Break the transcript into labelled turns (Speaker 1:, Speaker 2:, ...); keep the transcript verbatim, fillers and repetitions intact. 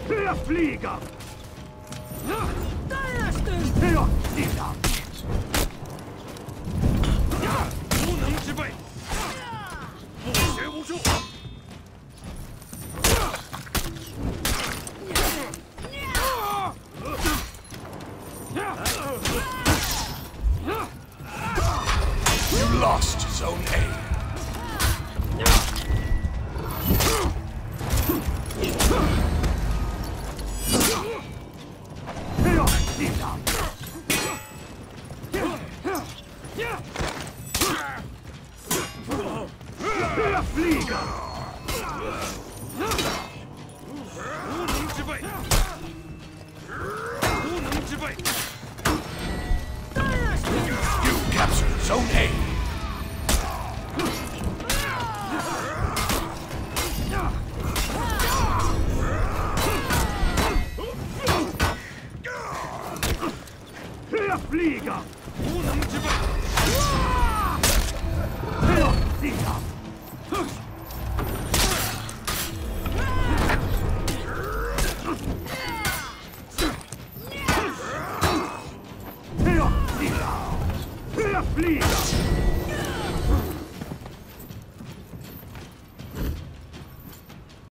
Speaker 1: Höher Flieger!
Speaker 2: Da ist es!
Speaker 1: Höher Flieger!
Speaker 3: 无能之辈，不学无术。
Speaker 4: You lost Zone A.
Speaker 1: Höher Flieger! Höher Flieger!
Speaker 3: 无能之辈，无能之辈。
Speaker 4: You captured Zone A.
Speaker 1: Höher Flieger!
Speaker 3: 无能之辈，
Speaker 1: Höher Flieger! Höher Flieger! Höher Flieger!